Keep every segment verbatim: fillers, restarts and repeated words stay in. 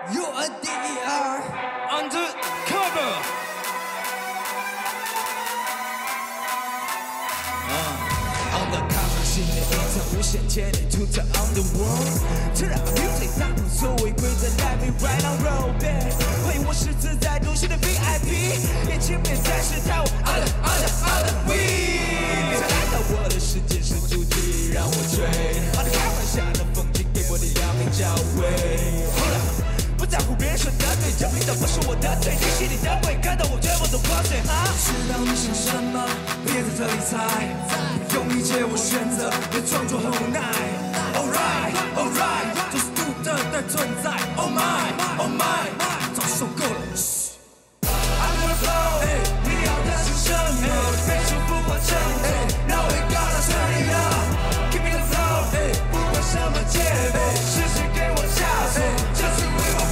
U N D E R Undercover。Undercover 新的一场无限牵你 to the underworld。Turn up music， 打破所谓规则 ，Let me right on roll， 欢迎我是自在中心的 V I P， 眼前别再是他我 under under under we。才来到我的世界是主题，让我吹。Undercover 下的风景给我力量并教诲。Hold up。 不在乎别人说的对，证明的不是我的对，你心里的鬼，看到我全部都破碎。知道你想什么，别在这里猜，用一切我选择，别装作很无奈。Alright, alright， 这是独特的存在。Oh my, oh my， 早受够了。I'm gonna flow， 你要的是什么？被束缚化成痛。Now we gotta turn it up，keep it flow， 不管什么结果，时时给我加速，这次。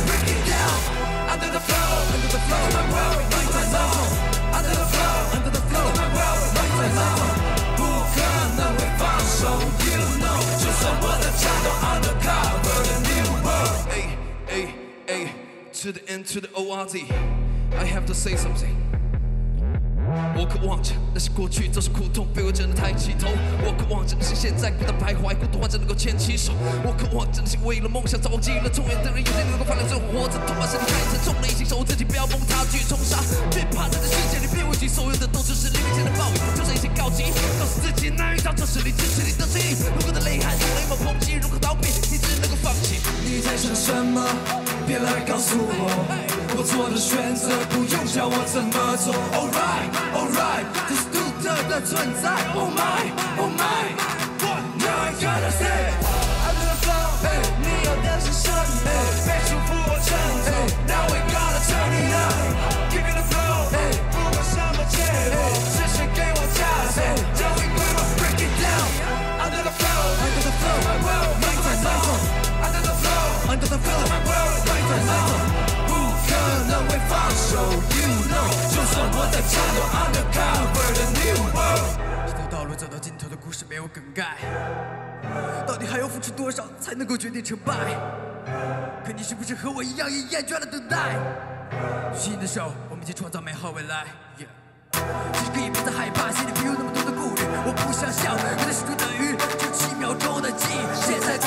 Under the flow, under the flow, my world, my zone. Under the flow, under the flow, my world, my zone. 不可能会放手 ，You know， 就算我的战斗 undercover the new world. Hey, hey, hey, to the end, to the O R Z. I have to say something. 我渴望着那些过去都是苦痛，被我真的抬起头。我渴望着那些现在孤单徘徊，孤独患者能够牵起手。我渴望着那些为了梦想早忘记了痛远的人，有天能够放亮最后活着，痛把身体开成重了，一心守护自己，不要梦他去冲杀。别怕，在这世界里别畏惧，所有的斗志是黎明前的暴雨，就是一些告急，告诉自己难遇到这是你支持你的声音。如果的泪汗，雷猛抨击，如何逃避？你只能够放弃。你在想什么？别来告诉我，我做的选择不用教我怎么做。Alright, alright， 这是独特的存在。Oh my, oh my， Now I gotta say under the flow， 你要的是什么？被束缚我承受。Now we gotta turn it up，keep it flow， 不管什么结果，时时给我加速，这回归我 break it down。Under the flow，under the flow，my world， my zone。Under the flow，under the flow，my world，my zone。不可能会放手 ，You know， 就算我在战斗 undercover the new world。这条道路走到尽头的故事没有梗概，到底还要付出多少才能够决定成败？可你是不是和我一样也厌倦了等待？举起你的手，我们一起创造美好未来。Yeah。 其实可以别再害怕，心里别有那么多的顾虑。我不想笑，原来是出等于就几秒钟的记忆，现在